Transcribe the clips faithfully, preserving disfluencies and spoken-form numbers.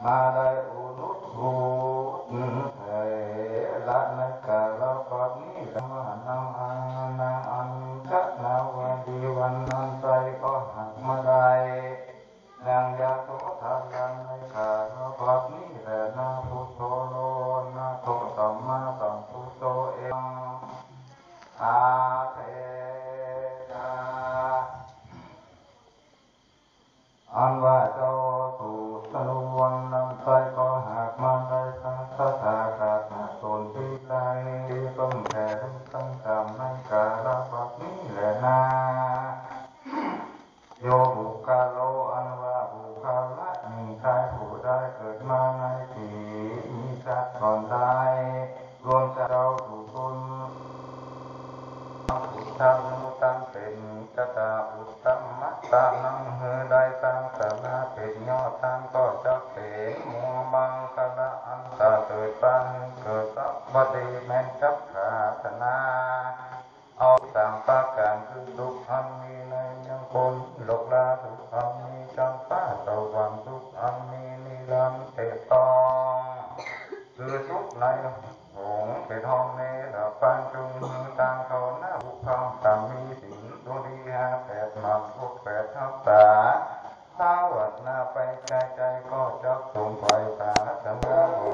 อาได้อุลุภูเถระในกาลปัจนิธรรมนังอังนังอันกัณวดีวันนันไตก็หักมาได้ดังยาโสธายังในกาลปัจนิเรนะพุทโธโลนะโตสัมมาสัมพุทโธเองอาเทนะอันว่าเจ้าถูกสนุวันนำใจก็หากมาได้สังฆทากาศตนที่ใจต้องแผ่ตั้งจำในกาลปัจนิแหละนาโยบุคาโลอันว่าบุคาละมีชายผู้ได้เกิดมาในที่มีจักก่อนได้รวมจะเราถูกคุณพุทธังมุตังเป็นจตาอุตตัมมัตตานังเฮได้ตั้งสนาเป็นยอดตั้งก็จะเป็นมัวมังคละอันตาเกิดปันเกิดสัพพติแม่นจับขาธนาเอาต่างปาการคือทุกอันมีในยังคนโลกลาทุกอันมีจำปาสวรรค์ทุกอันมีนิรันดร์เตตองคือทุกในหงเป็นห้องเนรปัญจุงต่างเขาหน้าบุคคลต่างมีสิ่งดวงดีห้าแปดหมันพวกแปดทับตาถ้าวัดหน้าไปใจใจก็จะสูงไปตาสังฆาโ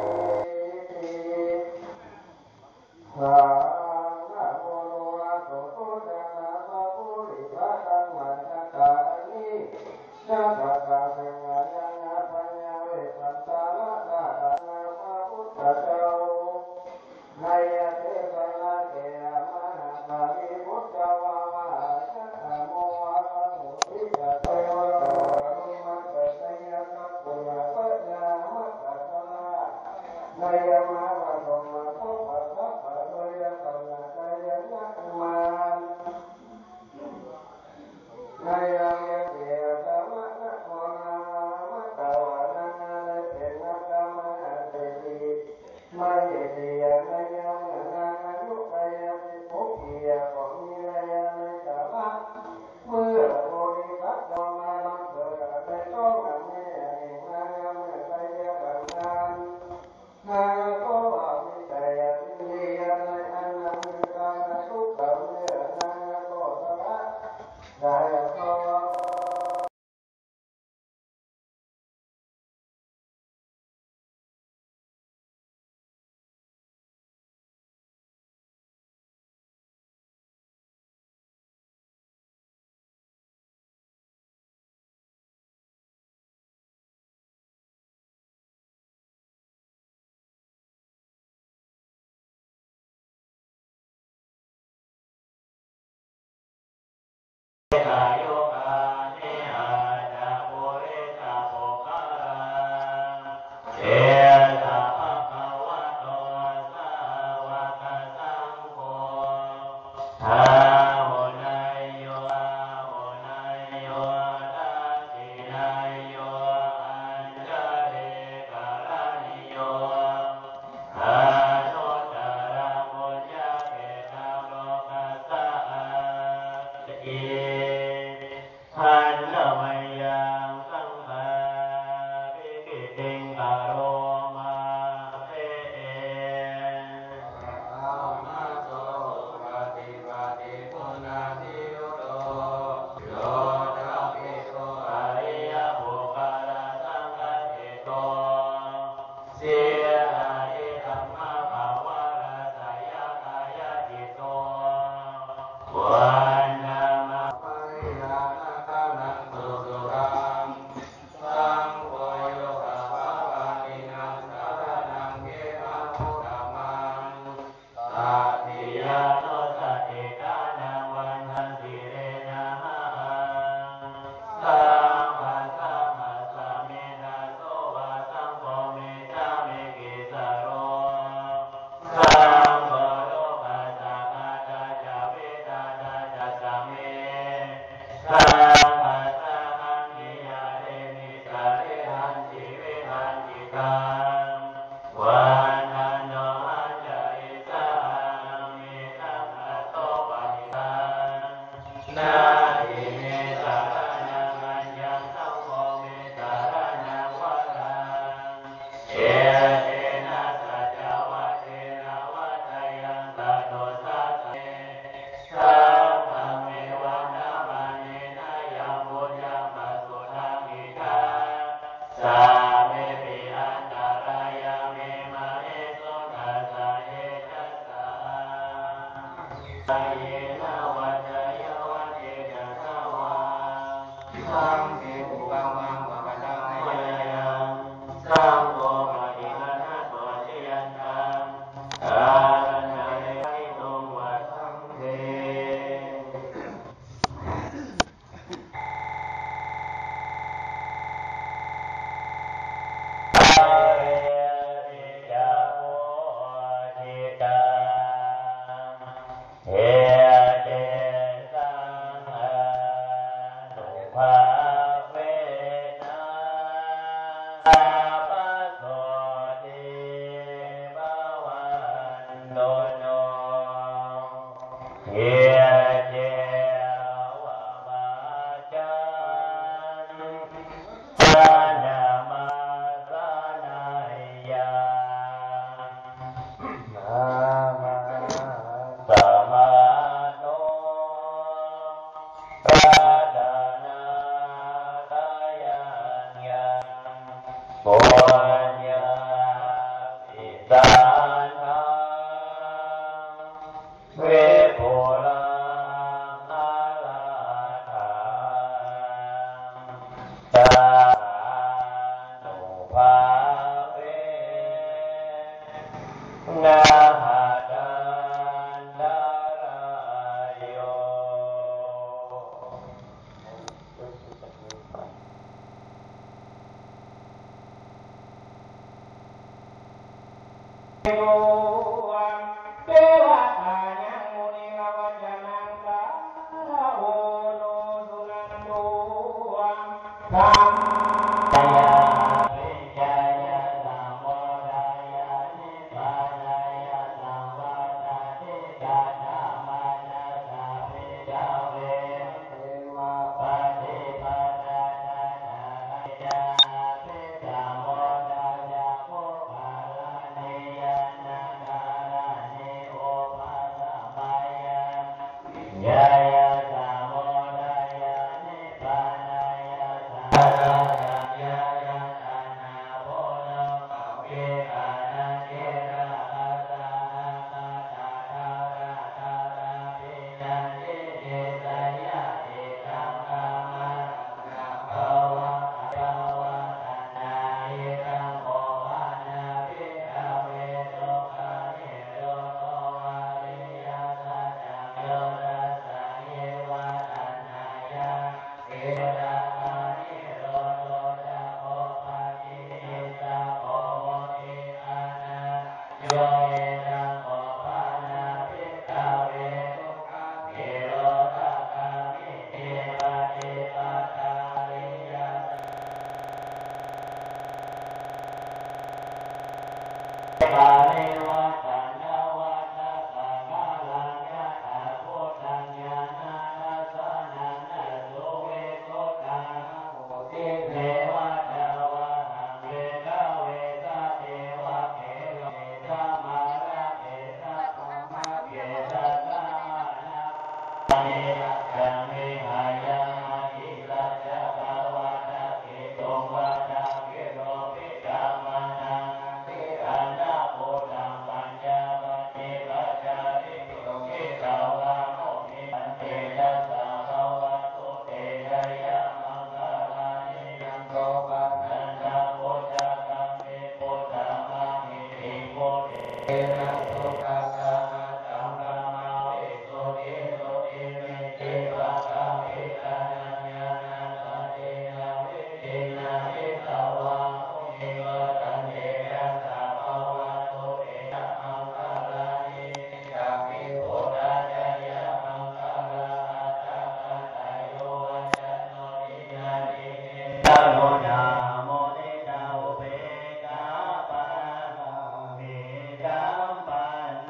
ปัน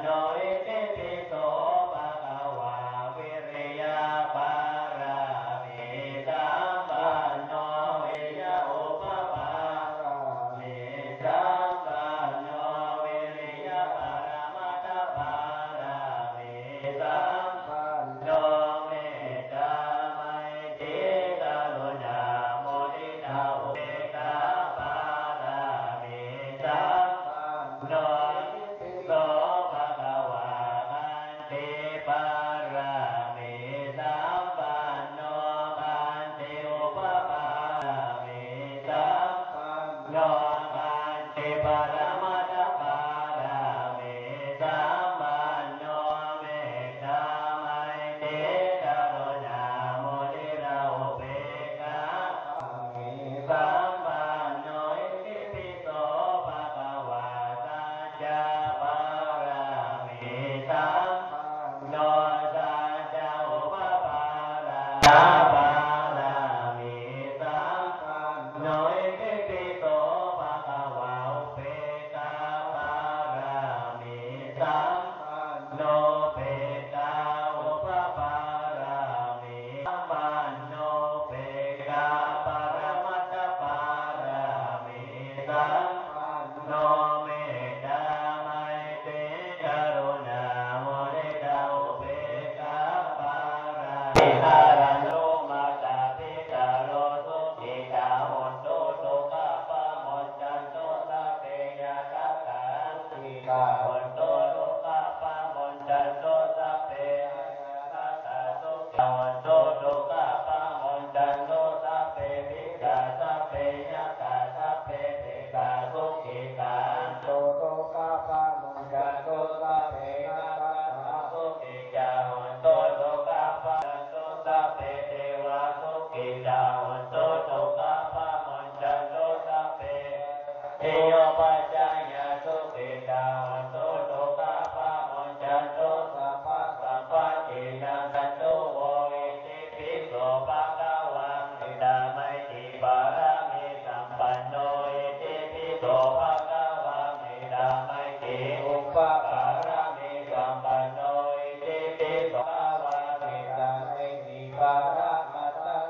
กาวันโตโลกาปามนจันโตสัพเพสัตตาสุขิวันโตโลกาปามนจันโตสัพเพปิกาสัพเพยะตาสัพเพปิกาสุขิกาโตโลกาปามนจันโตสัพเพนาคาสุขิกาวันโตโลกาปามนจันโตสัพเพเทวาสุขิกาวันโตโลกาปามนจันโตสัพเพเทโยปัจจายาสุขิกาวันโตโลกาปามนจันโตสัพพะสัพพะเจนะสัตโตโวอิติปิโสภะคะวะอิดามัยติปารามิสัมปันโนอิติปิโสภะคะวะอิดามัยติอุปปารามิสัมปันโนอิติปิโสภะคะวะอิดามัยติปารามัตตะ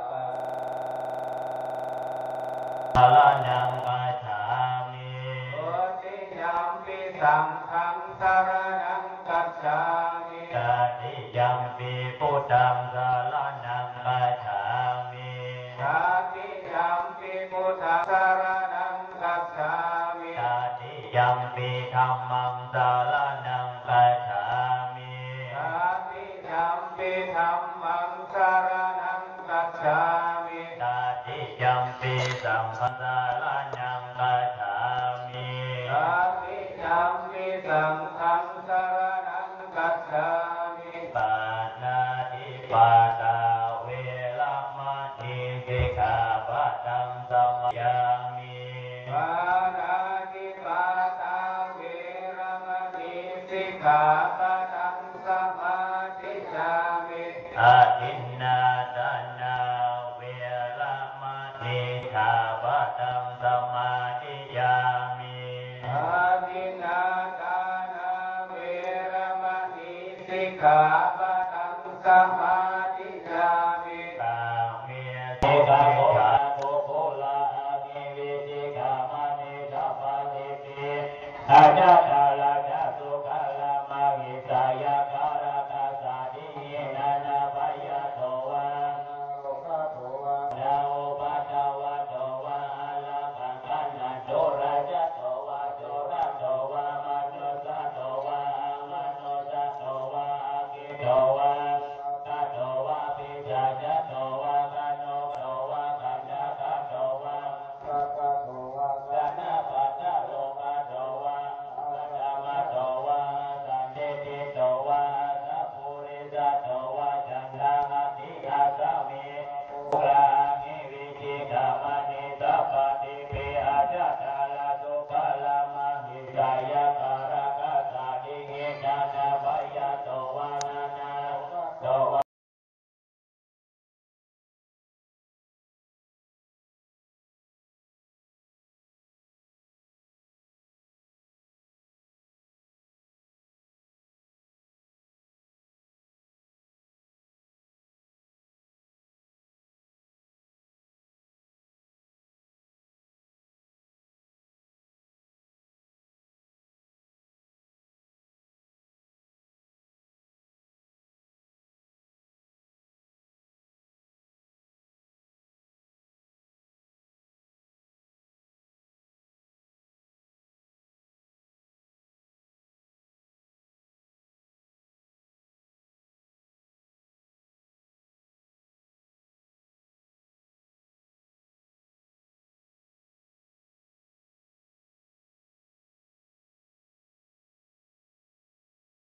สารนังกัจฉามิโอติยัมปิสังฆังสารนังกัจฉามิตติยัมปิพุทธังสารนังกัจฉามิตติยัมปิพุทธังสารนังกัจฉามิตติยัมปิธัมมังสารนังกัจฉามิตติยัมปิธัมมังสารนังกัจฉามิตติยัมปิสังฆังสารนังกัจฉามิตติยัมปิสังฆังสารนังกัจฉามิปานาติปาตาเวรมณีสิกขาปะทังสมาธิยามิปานาติปาตาเวรมณีสิกขาปะทังสมาธิยามิอาทินนาทานาเวรมณีสิกขาปะทังสมาธิยามิอาทินนาทานาเวรมณีสิกขาปะทังสมา